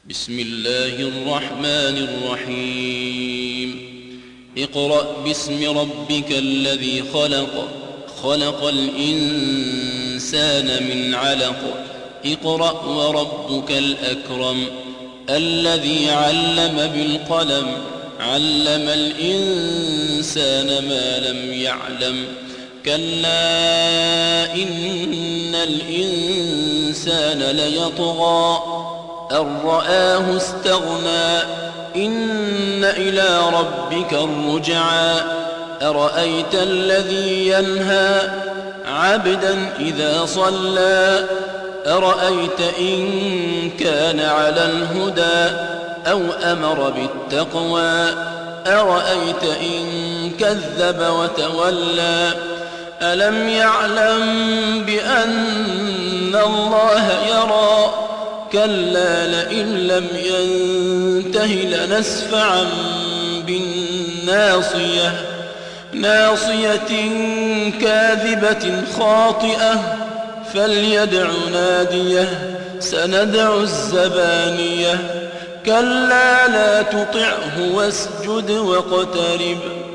بسم الله الرحمن الرحيم اقرأ باسم ربك الذي خلق خلق الإنسان من علق اقرأ وربك الأكرم الذي علم بالقلم علم الإنسان ما لم يعلم كلا إن الإنسان ليطغى أن رآه استغنى إن إلى ربك الرجعى أرأيت الذي ينهى عبدا إذا صلى أرأيت إن كان على الهدى أو أمر بالتقوى أرأيت إن كذب وتولى ألم يعلم بأن الله يرى كلا لئن لم ينته لنسفعا بالناصية ناصية كاذبة خاطئة فليدع ناديه سندع الزبانية كلا لا تطعه واسجد واقترب